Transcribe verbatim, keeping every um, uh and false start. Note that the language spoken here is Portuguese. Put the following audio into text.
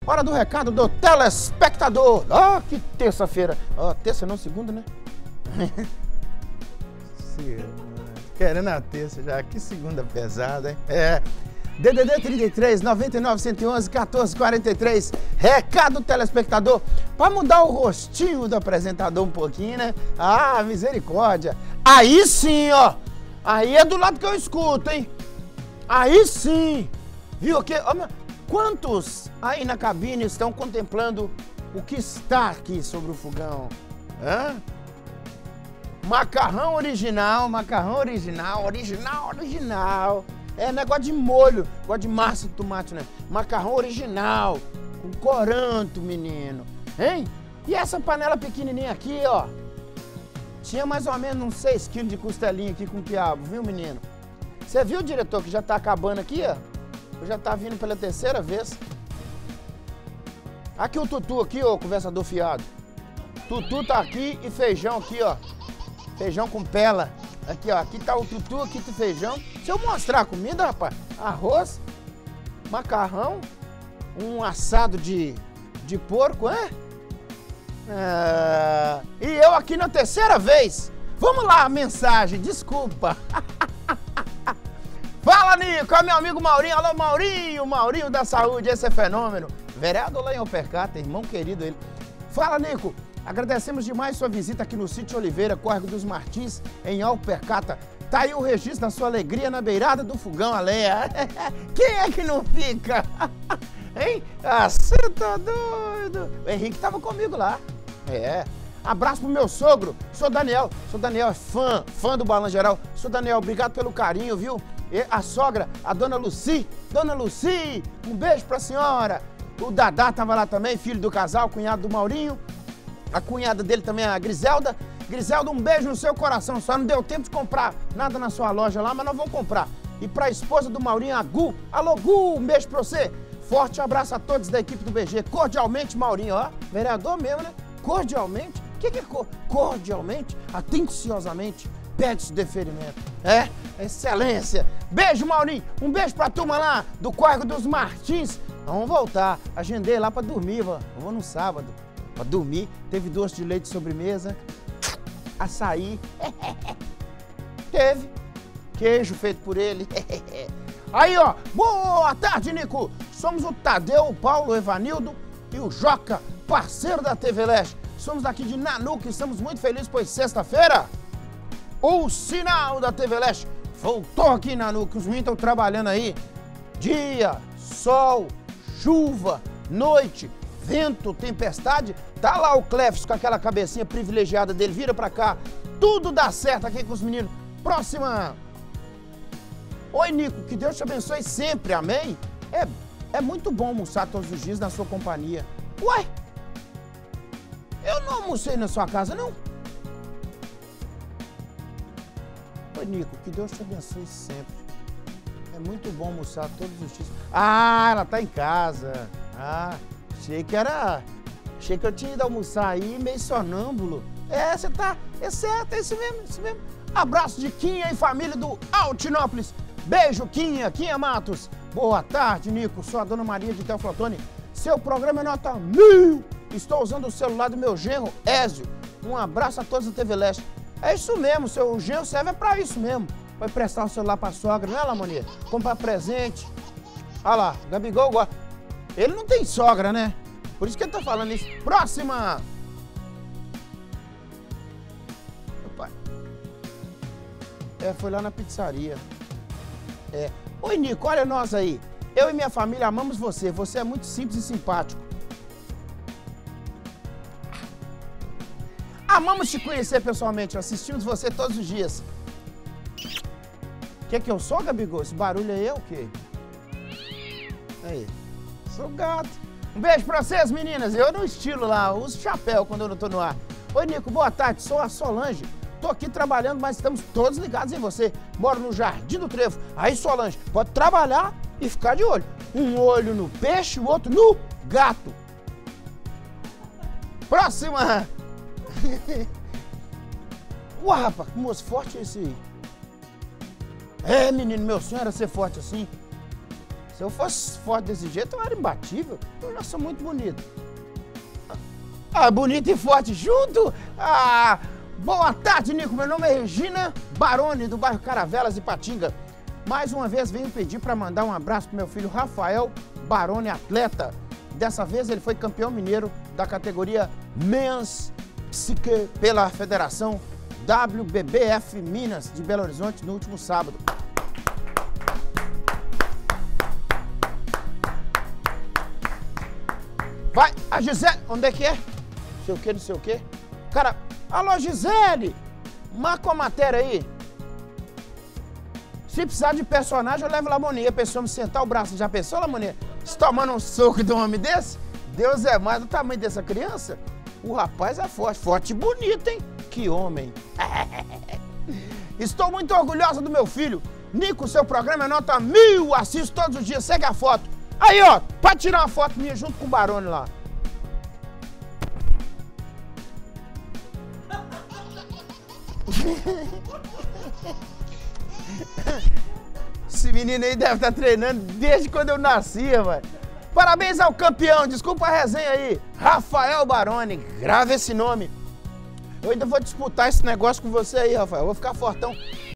Hora do recado do telespectador. Ah, que terça-feira. Ó, oh, terça não, segunda, né? Sim, querendo a terça já. Que segunda pesada, hein? É. D D D trinta e três, noventa e nove, cento e onze, quatorze, quarenta e três. Recado do telespectador. Pra mudar o rostinho do apresentador um pouquinho, né? Ah, misericórdia. Aí sim, ó. Aí é do lado que eu escuto, hein? Aí sim. Viu o quê? Quantos aí na cabine estão contemplando o que está aqui sobre o fogão? Hã? Macarrão original, macarrão original, original, original. É negócio de molho, negócio de massa de tomate, né? Macarrão original, com coranto, menino. Hein? E essa panela pequenininha aqui, ó. Tinha mais ou menos uns seis quilos de costelinha aqui com quiabo, viu, menino? Você viu, diretor, que já tá acabando aqui, ó? Eu já tá vindo pela terceira vez. Aqui o tutu aqui, ó, conversador fiado. Tutu tá aqui e feijão aqui, ó. Feijão com pela. Aqui, ó. Aqui tá o tutu, aqui tá o feijão. Se eu mostrar a comida, rapaz, arroz, macarrão, um assado de, de porco, é? é? E eu aqui na terceira vez. Vamos lá, a mensagem, desculpa. Fala, Nico, é meu amigo Maurinho. Alô, Maurinho, Maurinho da Saúde, esse é fenômeno. Vereador lá em Alpercata, irmão querido ele. Fala, Nico, agradecemos demais sua visita aqui no Sítio Oliveira, Córrego dos Martins, em Alpercata. Tá aí o registro da sua alegria na beirada do fogão a lenha. Quem é que não fica? Hein? Ah, você tá doido. O Henrique tava comigo lá. É. Abraço pro meu sogro, sou Daniel. Sou Daniel, é fã, fã do Balanço Geral. Sou Daniel, obrigado pelo carinho, viu? E a sogra, a dona Luci. Dona Luci, um beijo pra senhora. O Dadá tava lá também, filho do casal, cunhado do Maurinho. A cunhada dele também, a Griselda. Griselda, um beijo no seu coração. Só não deu tempo de comprar nada na sua loja lá, mas nós vamos comprar. E pra esposa do Maurinho, a Gu. Alô, Gu, um beijo pra você. Forte abraço a todos da equipe do B G. Cordialmente, Maurinho, ó. Vereador mesmo, né? Cordialmente. O que, que é cor? Cordialmente, atenciosamente, pede-se deferimento. É, excelência. Beijo, Maurinho. Um beijo pra turma lá do Córrego dos Martins. Vamos voltar. Agendei lá pra dormir, vó. Eu vou no sábado. Pra dormir. Teve doce de leite de sobremesa. Açaí. Teve. Queijo feito por ele. Aí, ó. Boa tarde, Nico. Somos o Tadeu, o Paulo, o Evanildo e o Joca, parceiro da T V Leste. Somos daqui de Nanuque, estamos muito felizes, pois sexta-feira o sinal da T V Leste voltou aqui em Nanuque. Os meninos estão trabalhando aí. Dia, sol, chuva, noite, vento, tempestade. Tá lá o Clefs com aquela cabecinha privilegiada dele. Vira pra cá. Tudo dá certo aqui com os meninos. Próxima. Oi, Nico, que Deus te abençoe sempre, amém? É, é muito bom almoçar todos os dias na sua companhia. Uai! Eu não almocei na sua casa, não? Oi, Nico, que Deus te abençoe sempre. É muito bom almoçar todos os dias. Ah, ela tá em casa. Ah, achei que era... Achei que eu tinha ido almoçar aí, meio sonâmbulo. É, você tá... É certo, é isso mesmo, é isso mesmo. Abraço de Quinha e família do Altinópolis. Beijo, Quinha, Quinha Matos. Boa tarde, Nico. Sou a Dona Maria de Teoflotone. Seu programa é nota mil. Estou usando o celular do meu genro, Ézio. Um abraço a todos da T V Leste. É isso mesmo, seu genro serve pra isso mesmo. Vai prestar o celular pra sogra, né, Lamonia? Comprar presente. Olha lá, Gabigol gosta. Ele não tem sogra, né? Por isso que ele tá falando isso. Próxima! Opa. É, foi lá na pizzaria. É. Oi, Nico, olha nós aí. Eu e minha família amamos você. Você é muito simples e simpático. Amamos te conhecer pessoalmente. Assistimos você todos os dias. O que é que eu sou, Gabigol? Esse barulho aí é o quê? Aí. Sou gato. Um beijo pra vocês, meninas. Eu no estilo lá, uso chapéu quando eu não tô no ar. Oi, Nico, boa tarde. Sou a Solange. Tô aqui trabalhando, mas estamos todos ligados em você. Moro no Jardim do Trevo. Aí, Solange, pode trabalhar e ficar de olho. Um olho no peixe, o outro no gato. Próxima. Ué, rapaz, que moço forte é esse aí? É, menino, meu sonho era ser forte assim. Se eu fosse forte desse jeito, eu era imbatível. Eu já sou muito bonito. Ah, bonito e forte junto? Ah, boa tarde, Nico. Meu nome é Regina Baroni, do bairro Caravelas, Ipatinga. Mais uma vez venho pedir para mandar um abraço pro meu filho Rafael Baroni, atleta. Dessa vez ele foi campeão mineiro da categoria Men's Psique pela Federação W B B F Minas de Belo Horizonte no último sábado. Vai, a Gisele, onde é que é? Não sei o que, não sei o que. Cara, alô Gisele, marca uma matéria aí. Se precisar de personagem, eu levo lá a Lamoninha. A pessoa me sentar o braço, já pensou, Lamoninha? Se tomando um soco de um homem desse, Deus é mais do tamanho dessa criança. O rapaz é forte, forte e bonito, hein? Que homem. Estou muito orgulhosa do meu filho. Nico, seu programa é nota mil, assisto todos os dias, segue a foto. Aí, ó, pode tirar uma foto minha junto com o Baroni lá. Esse menino aí deve estar treinando desde quando eu nascia, velho. Parabéns ao campeão, desculpa a resenha aí. Rafael Baroni, grave esse nome. Eu ainda vou disputar esse negócio com você aí, Rafael. Eu vou ficar fortão.